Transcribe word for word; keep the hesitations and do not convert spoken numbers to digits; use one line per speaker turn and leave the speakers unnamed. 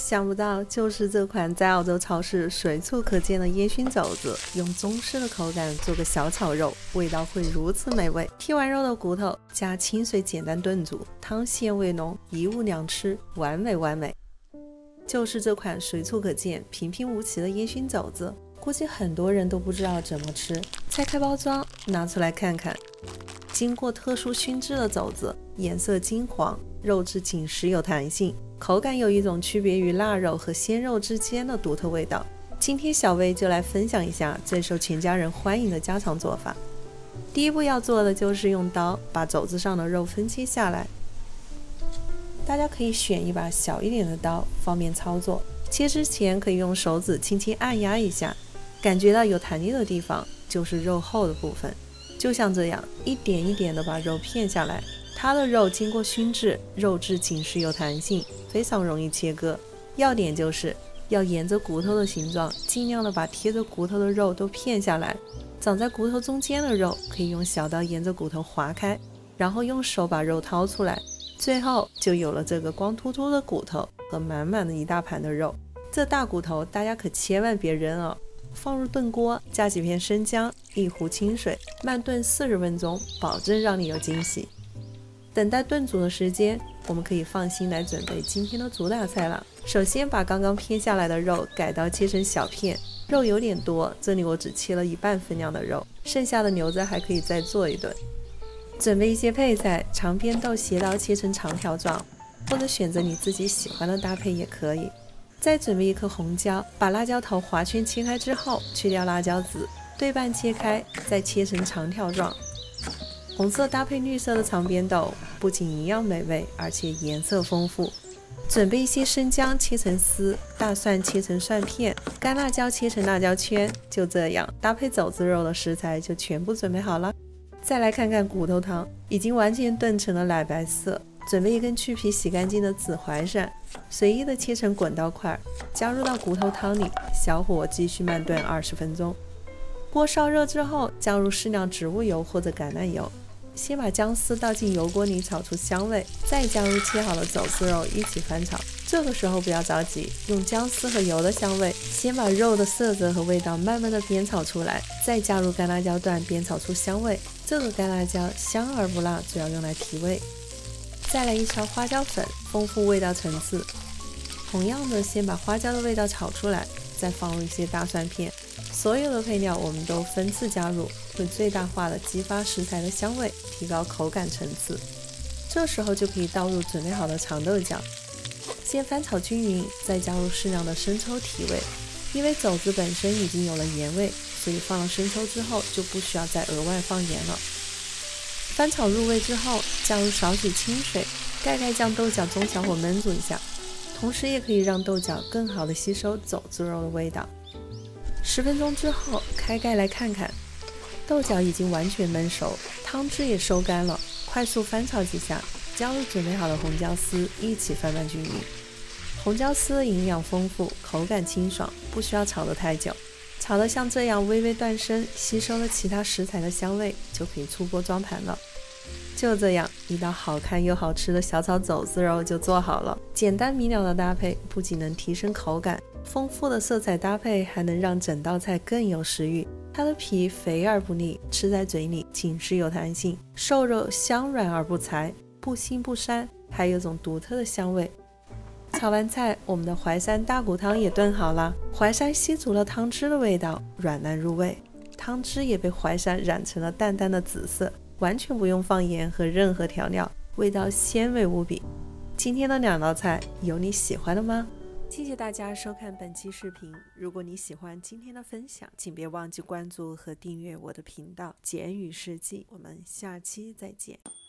想不到就是这款在澳洲超市随处可见的烟熏肘子，用中式的口感做个小炒肉，味道会如此美味。剔完肉的骨头，加清水简单炖煮，汤鲜味浓，一物两吃，完美完美。就是这款随处可见、平平无奇的烟熏肘子，估计很多人都不知道怎么吃。拆开包装，拿出来看看。经过特殊熏制的肘子，颜色金黄，肉质紧实有弹性，口感有一种区别于腊肉和鲜肉之间的独特味道。今天小薇就来分享一下最受全家人欢迎的家常做法。第一步要做的就是用刀把肘子上的肉分切下来，大家可以选一把小一点的刀，方便操作。切之前可以用手指轻轻按压一下，感觉到有弹力的地方就是肉厚的部分，就像这样一点一点的把肉片下来。它的肉经过熏制，肉质紧实有弹性，非常容易切割。要点就是要沿着骨头的形状，尽量的把贴着骨头的肉都片下来。长在骨头中间的肉可以用小刀沿着骨头划开，然后用手把肉掏出来，最后就有了这个光秃秃的骨头和满满的一大盘的肉。这大骨头大家可千万别扔哦，放入炖锅，加几片生姜，一壶清水，慢炖四十分钟，保证让你有惊喜。等待炖煮的时间，我们可以放心来准备今天的主打菜了。首先把刚刚片下来的肉改刀切成小片，肉有点多，这里我只切了一半分量的肉，剩下的留着还可以再做一顿。准备一些配菜，长边豆斜刀切成长条状，或者选择你自己喜欢的搭配也可以。再准备一颗红椒，把辣椒头划圈切开之后，去掉辣椒籽，对半切开，再切成长条状。红色搭配绿色的长边豆，不仅营养美味，而且颜色丰富。准备一些生姜切成丝，大蒜切成蒜片，干辣椒切成辣椒圈。就这样，搭配肘子肉的食材就全部准备好了。再来看看骨头汤，已经完全炖成了奶白色。准备一根去皮洗干净的紫淮山，随意的切成滚刀块，加入到骨头汤里，小火继续慢炖二十分钟。锅烧热之后，加入适量植物油或者橄榄油。先把姜丝倒进油锅里炒出香味，再加入切好的肘子肉一起翻炒。这个时候不要着急，用姜丝和油的香味，先把肉的色泽和味道慢慢的煸炒出来，再加入干辣椒段煸炒出香味。这个干辣椒香而不辣，主要用来提味。再来一勺花椒粉，丰富味道层次。同样的，先把花椒的味道炒出来，再放入一些大蒜片。所有的配料我们都分次加入，会最大化的激发食材的香味，提高口感层次。这时候就可以倒入准备好的长豆角，先翻炒均匀，再加入适量的生抽提味。因为肘子本身已经有了盐味，所以放了生抽之后就不需要再额外放盐了。翻炒入味之后，加入少许清水，盖盖将豆角中小火焖煮一下，同时也可以让豆角更好的吸收肘子肉的味道。十分钟之后，开盖来看看，豆角已经完全焖熟，汤汁也收干了。快速翻炒几下，加入准备好的红椒丝，一起翻拌均匀。红椒丝营养丰富，口感清爽，不需要炒得太久。炒得像这样微微断生，吸收了其他食材的香味，就可以出锅装盘了。就这样，一道好看又好吃的小炒肘子肉就做好了。简单明了的搭配，不仅能提升口感，丰富的色彩搭配还能让整道菜更有食欲。它的皮肥而不腻，吃在嘴里紧实有弹性，瘦肉香软而不柴，不腥不膻，还有种独特的香味。炒完菜，我们的淮山大骨汤也炖好了。淮山吸足了汤汁的味道，软烂入味，汤汁也被淮山染成了淡淡的紫色，完全不用放盐和任何调料，味道鲜美无比。今天的两道菜有你喜欢的吗？谢谢大家收看本期视频。如果你喜欢今天的分享，请别忘记关注和订阅我的频道简语世纪。我们下期再见。